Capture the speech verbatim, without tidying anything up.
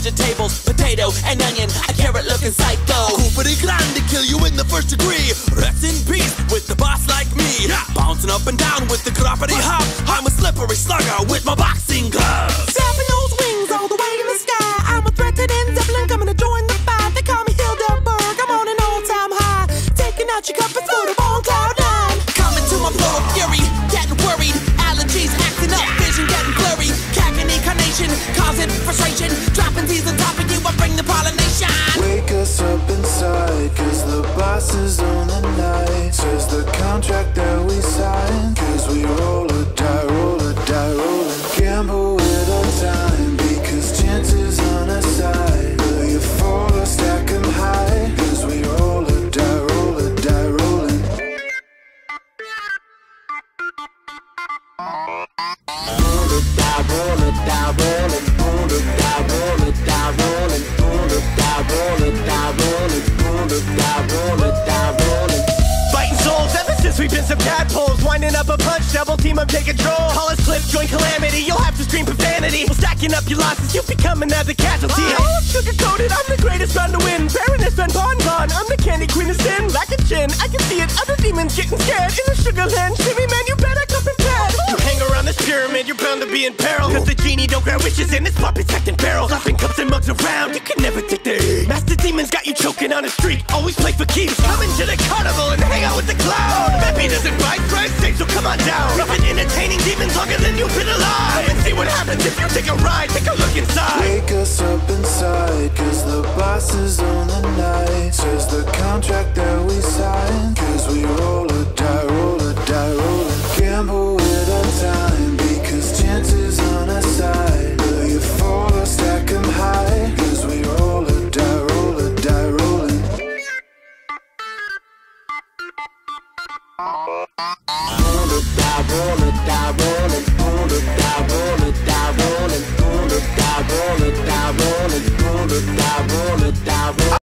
vegetables, potato and onion, a carrot looking psycho. Coopery grande, kill you in the first degree. Rest in peace with the boss like me. Bouncing up and down with the croppity hop. I'm a slippery slugger with my boxing gloves. Flapping those wings all the way in the sky. I'm a threat to them Zeppelin coming to join the fight. They call me Hildeberg, I'm on an all-time high. Taking out your compass for the bone cloud nine. Coming to my flow of fury, getting worried. Allergies acting up, vision getting blurry. Cackling incarnation, causing frustration. Dropping T's on top of you, I bring the pollination. Wake us up inside, cause the boss is on the night. Says the contract that we signed, cause we roll or die, roll or die, roll and gamble with our time, because chances on our side. Will you fall or stack 'em high, cause we roll or die, roll or die, rolling. Roll or die, roll or die, rolling. Roll or die, roll or die, rolling. Roll or die, roll or die, rolling. Roll or die, roll or die, rolling. Fighting souls ever since we've been some tadpoles. Winding up a punch, double team, I'm taking control. Call us flip, join calamity, you'll have to scream profanity. Well, stacking up your losses, you'll be coming as a casualty. Oh, I'm sugar-coated, I'm the greatest bound to win. Baroness Ben Bon Bon, I'm the candy queen of sin. Lack a chin, I can see it, other demons getting scared. In the sugar land, shimmy man, you better come prepared. You hang around this pyramid, you're bound to be in peril. Cause the genie don't grant wishes and his puppets acting barrels. Flopping cups and mugs around, you can never take the heat. Master demons got you choking on a streak, always play for keeps. Come into the carnival and hang out with the clown. Peppy doesn't bite, Christ safe, so come on down. We've been entertaining demons longer than you've been alive. Come and see what happens if you take a ride, take a look inside. Wake us up inside, cause the boss is on the night. Says the contract that we signed, cause we roll or die, roll or die, roll and gamble with our time, because chances on our side. Will you fall or stack 'em high, cause we roll or die, roll or die, rolling. Roll or die, roll or die, rolling. Roll or die, roll or die, rolling. Roll or die, roll or die, rolling. Roll or die, roll or die, rolling.